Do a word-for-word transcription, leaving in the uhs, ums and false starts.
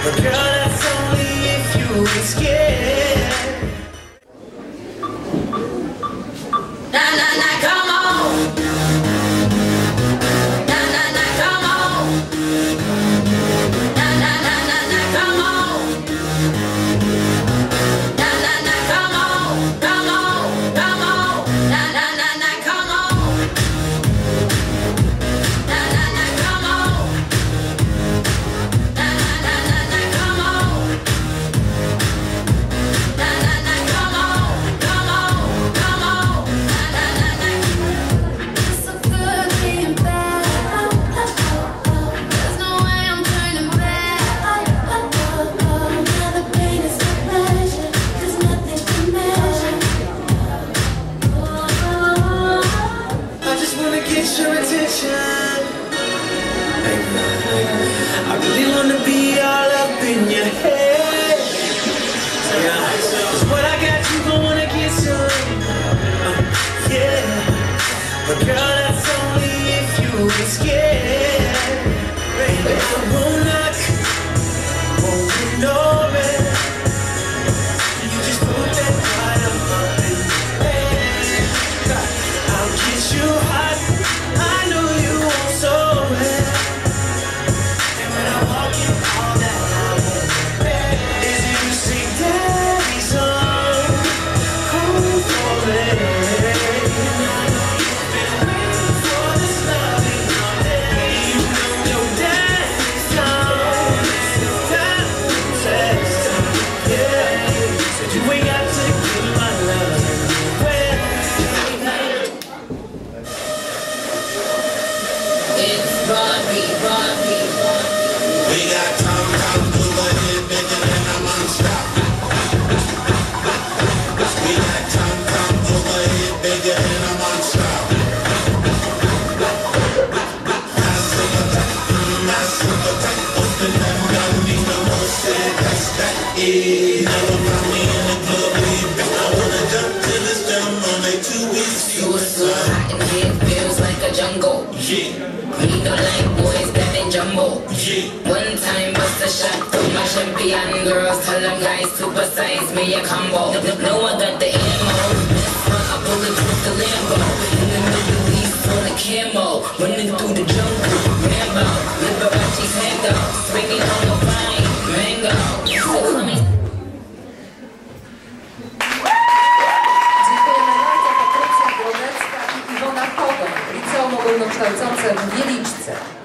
But girl, that's only if you ain't scared. Na na na, come on. Na na na, come on. Na na na na na, come on. Na na na, come on, come on, come on. Na na na na, come on. Na na na, come on. Na na na na na, come on. Na na na, come on, come on, come on. Na na na na. It's so good being bad. There's no way I'm turning back. Now the pain is the pleasure. There's nothing to measure. I just wanna get your attention. I really wanna be all up in your head. Yeah, 'cause what I got, you gon' wanna get some. Uh, yeah, but girl, that's only if you ain't scared. Baby, I won't knock, won't ignore it. You just put that fire up in your head. I'll get you hot. I know you want so bad. And when I walk in, all that I want is you sing daddy's song. Cool for it. And I know you've been waiting for this loving all day. You know your daddy's song. Time to test. Yeah. Said you ain't got to give my love away. It's Barbie, Barbie, Barbie. We got Tom Tom over here bigger than a monster. We got Tom Tom over here bigger than a monster. My super tight, my super tight, open them down, need no more shit. That's that is. Never found me in the club, baby. I wanna jump to this jump on like two weeks. You were so hot in here, feels like a jungle. Yeah, We don't like boys that ain't jumbo. yeah. One time bust a shot from my champion girls. Tell them guys supersize me a combo. No, no, I got the ammo. This one I pull it with the Lambo. In the Middle East on the camo. Running through the jungle. Rambo. Liberace's hand out. Swinging on the vine. Mango. So come and Dziękujemy bardzo. Patrycja Głodecka i Iwona Pogoń, Liceum Ogólnokształcące w Wieliczce.